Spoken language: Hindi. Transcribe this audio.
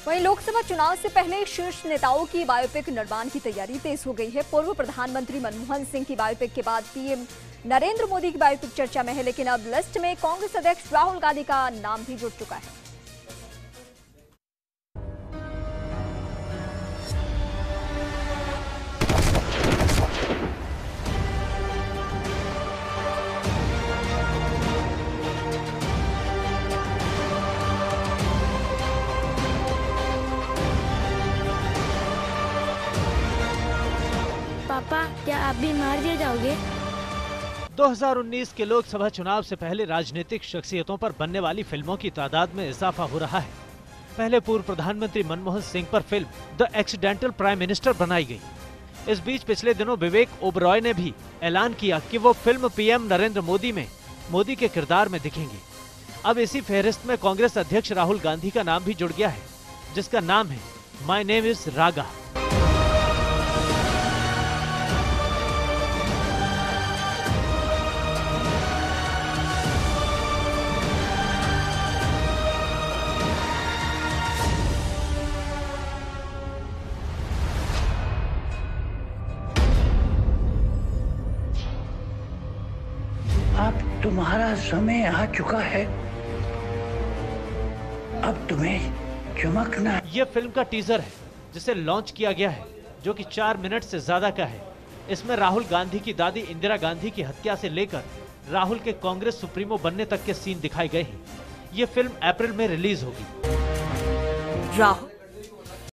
वहीं लोकसभा चुनाव से पहले शीर्ष नेताओं की बायोपिक निर्माण की तैयारी तेज हो गई है। पूर्व प्रधानमंत्री मनमोहन सिंह की बायोपिक के बाद पीएम नरेंद्र मोदी की बायोपिक चर्चा में है, लेकिन अब लिस्ट में कांग्रेस अध्यक्ष राहुल गांधी का नाम भी जुड़ चुका है। पापा, क्या आप भी मार दिए जाओगे? 2019 के लोकसभा चुनाव से पहले राजनीतिक शख्सियतों पर बनने वाली फिल्मों की तादाद में इजाफा हो रहा है। पहले पूर्व प्रधानमंत्री मनमोहन सिंह पर film the accidental prime minister बनाई गई। इस बीच पिछले दिनों विवेक ओबरॉय ने भी ऐलान किया कि वो फिल्म पीएम नरेंद्र मोदी में मोदी के किरदार में दिखेंगे। अब इसी फहरिस्त में कांग्रेस अध्यक्ष राहुल गांधी का नाम भी जुड़ गया है, जिसका नाम है माय नेम इज रागा। अब तुम्हारा समय आ चुका है, अब तुम्हें चमकना। ये फिल्म का टीजर है जिसे लॉन्च किया गया है, जो कि 4 मिनट से ज्यादा का है। इसमें राहुल गांधी की दादी इंदिरा गांधी की हत्या से लेकर राहुल के कांग्रेस सुप्रीमो बनने तक के सीन दिखाए गए हैं। ये फिल्म अप्रैल में रिलीज होगी। राहुल